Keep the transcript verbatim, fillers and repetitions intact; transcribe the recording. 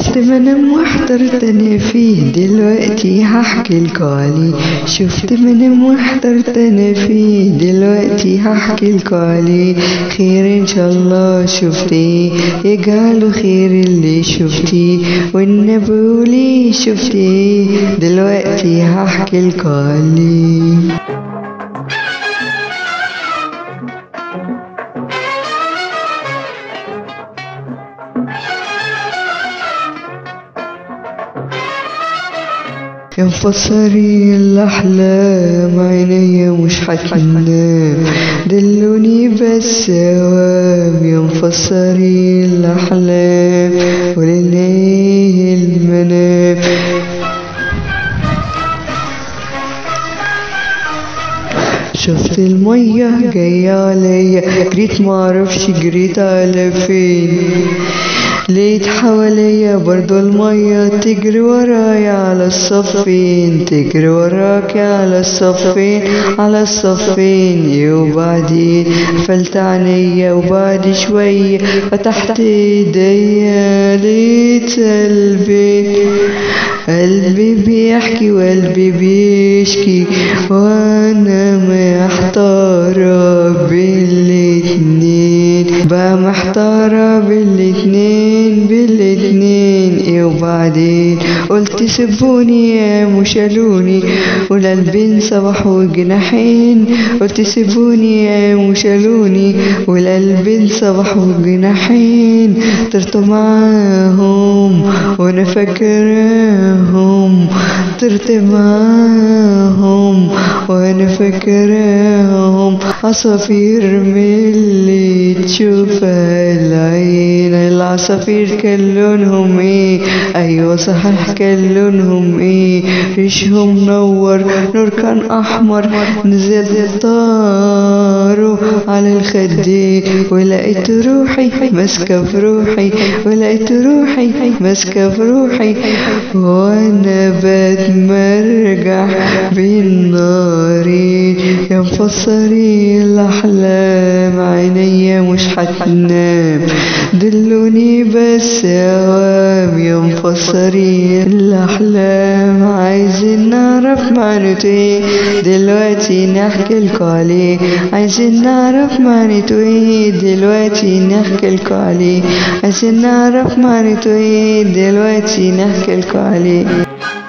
شفت منام واحترت انا فيه دلوقتي هحكي لكالي. شفت منام واحترت انا فيه دلوقتي هحكي لكالي. خير ان شاء الله شفتي يجعله خير اللي شفتي والنبي ولي شفتي دلوقتي هحكي لكالي. يا مفسري الأحلام عينيا مش حتنام دلوني بس أوام. يا مفسري الأحلام ولليه المنام. شفت المية جاية عليا جريت معرفش جريت على فين. لقيت حواليا برضو المية تجري ورايا على الصفين تجري وراك على الصفين على الصفين. وبعدين قفلت عينيا وبعد شوية فتحت ايديا لقيت قلبي قلبي بيحكي وقلبي بيشكي وانا محتارة بالاتنين بقى محتارة بالاتنين بالاتنين. ايه وبعدين قلت سيبوني يا مشالوني والقلبين صبحوا جناحين. قلت سيبوني يا مشالوني والقلبين صبحوا جناحين. طرت معاهم وانا فاكراهم طرت معاهم وانا فاكراهم. عصافير من اللي تشوفها العين. العصافير كان لونهم ايه؟ ايوه صحيح كان لونهم ايه؟ ريشهم نور نور كان احمر نزل طاروا على الخدين. ولقيت روحي ماسكه في روحي ولقيت روحي ماسكه في روحي وانا بتمرجح بين نارين. يا مفسري الاحلام عينيا مش حتنام دلوني بس اوام. يا مفسري الاحلام عايزين نعرف معناته ايه دلوقتي نحكي لكم عليه. عايزين نعرف معناته ايه دلوقتي نحكي لكم عليه. عايزين نعرف معناته ايه دلوقتي نحكي لكم عليه.